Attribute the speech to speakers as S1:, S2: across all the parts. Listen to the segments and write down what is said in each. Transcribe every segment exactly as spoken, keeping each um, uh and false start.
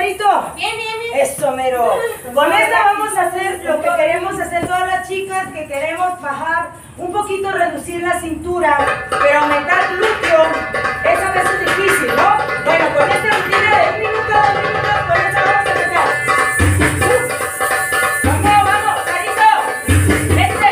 S1: Carito?
S2: Bien, bien, bien.
S1: Eso, mero. Con esta vamos a hacer lo que queremos hacer todas las chicas, que queremos bajar un poquito, reducir la cintura, pero aumentar glúteo. Esa vez es difícil, ¿no? Bueno, con esta rutina de un minuto, dos minutos, con esta vamos a empezar. Vamos, vamos, Carito. Este.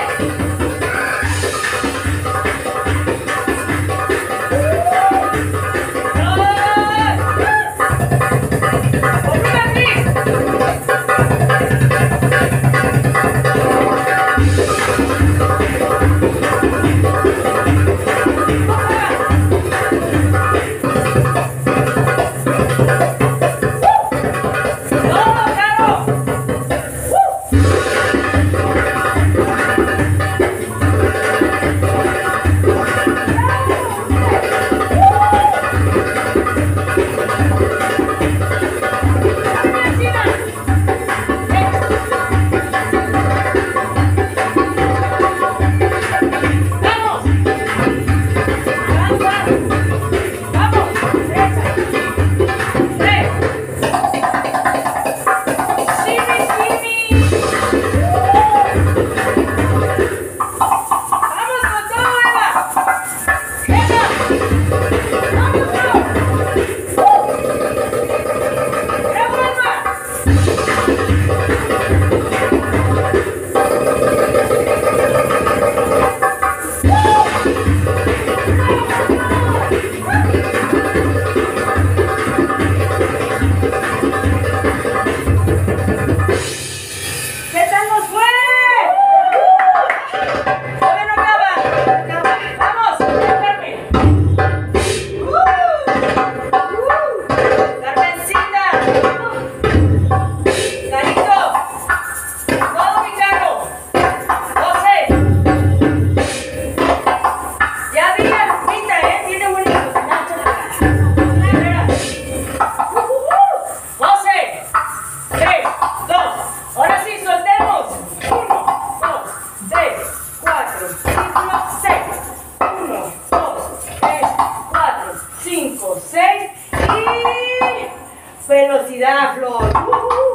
S1: Velocidad, Flor. Uh,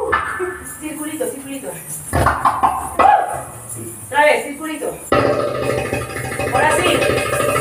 S1: uh. Circulito, circulito. Uh. Otra vez, circulito. Ahora sí.